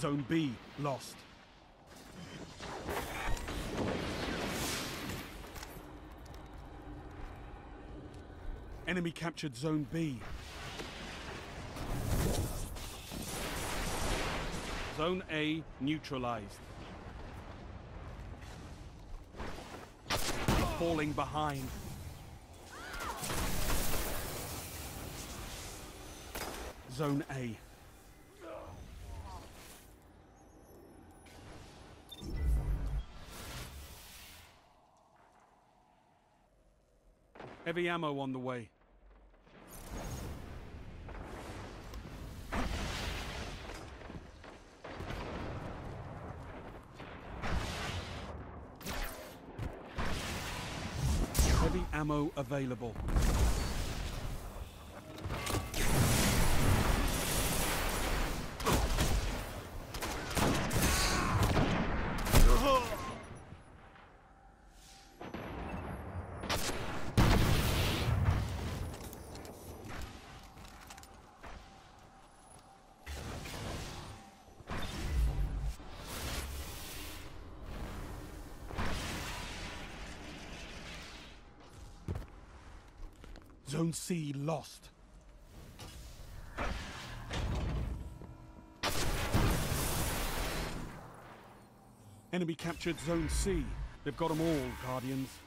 Zone B lost. Enemy captured Zone B. Zone A neutralized. Falling behind. Zone A. Heavy ammo on the way. Heavy ammo available. Zone C lost. Enemy captured Zone C. They've got them all, Guardians.